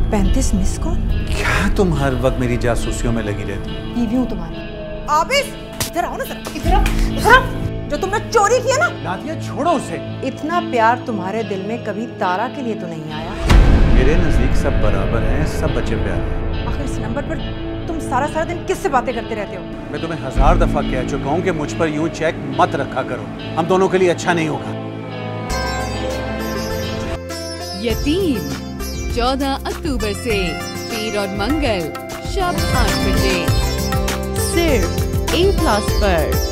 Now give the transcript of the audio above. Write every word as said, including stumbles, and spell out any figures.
पैंतीस miss call. क्या तुम हर वक्त मेरी जासूसियों में लगी रहती हो? बीवी हूँ तुम्हारी। आबिस इधर आओ ना सर, इधर आओ, इधर आओ। जो तुमने चोरी किया ना। नादिया छोड़ो उसे। इतना प्यार तुम्हारे दिल में कभी तारा के लिए तो नहीं आया? मेरे नजदीक सब बराबर हैं, सब बच्चे प्यार हैं। आखिर इस नंबर पर तुम सारा सारा दिन किससे बातें करते रहते हो? मैं तुम्हें हजार दफा कह चुका हूँ कि मुझ पर यूं चेक मत रखा करो, हम दोनों के लिए अच्छा नहीं होगा। यतीम चौदह अक्टूबर से पीर और मंगल शाम आठ बजे सिर्फ ए प्लस पर।